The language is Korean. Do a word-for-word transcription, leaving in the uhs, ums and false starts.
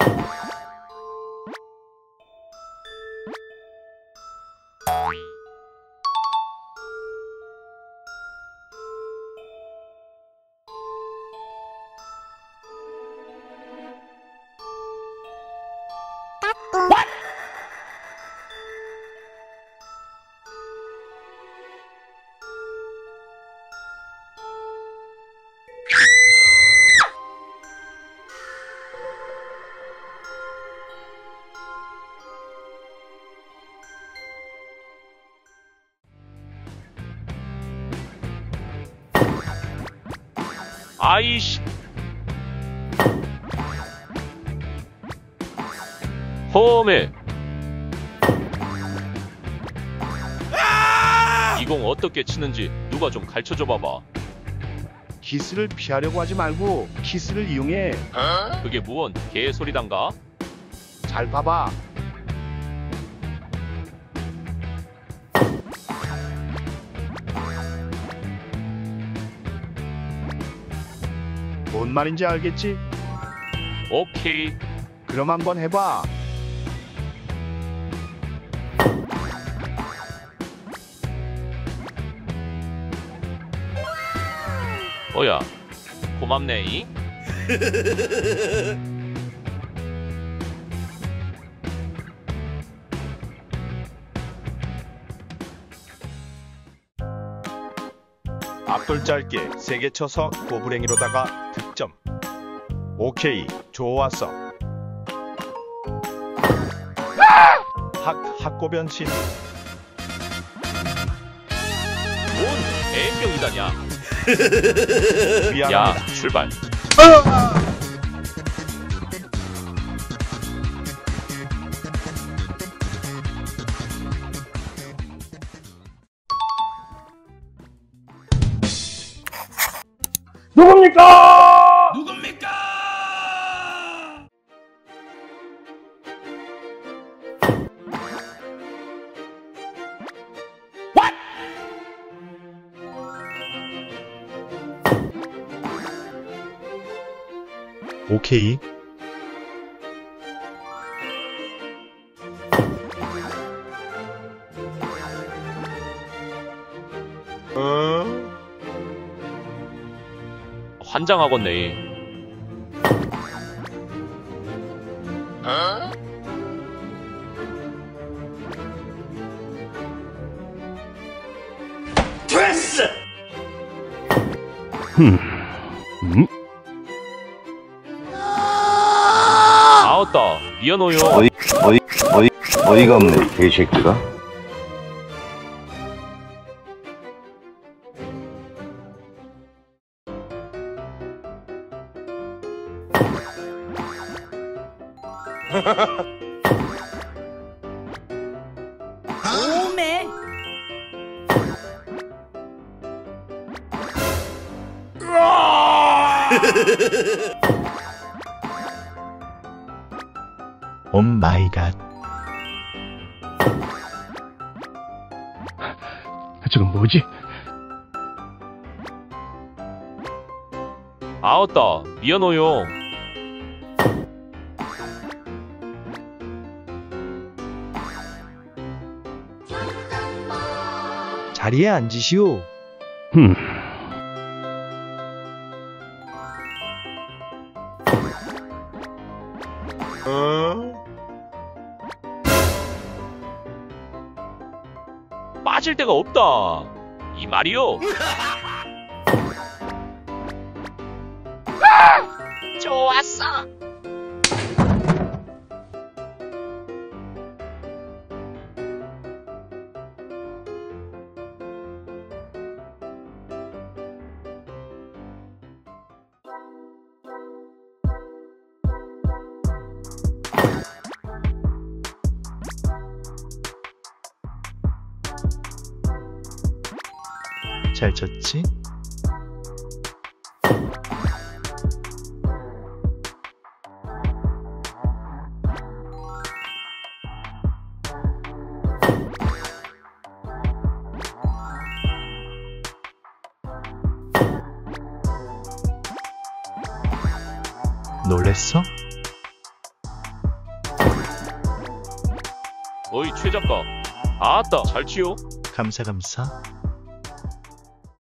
아이씨. 홈에 이 공 어떻게 치는지 누가 좀 가르쳐줘 봐봐. 키스를 피하려고 하지 말고 키스를 이용해. 그게 무언 개소리단가? 잘 봐봐. 뭔 말인지 알겠지? 오케이. 그럼 한번 해봐. 뭐야? 고맙네이. 앞돌 짧게 세게 쳐서 고블행이로다가 득점. 오케이, 좋았어. 학, 학고변신. 뭔 애병이다냐? 미안합니다. 야, 출발. 누굽니까? 누굽니까? 오케이. 어? 환장하겠네. 어? 됐어! 흠. 음? 아웃다. 미안해요. 어이, 어이, 어이, 어이가 없네, 개새끼가. 오메! 오 마이 갓. 저건 뭐지? 아웃다. 미안해요. 자리에 앉으시오. 흠. 어? 빠질 데가 없다. 이 말이요. 좋았어. 잘 쳤지? 놀랬어? 어이 최 작가. 아따 잘 치요. 감사감사.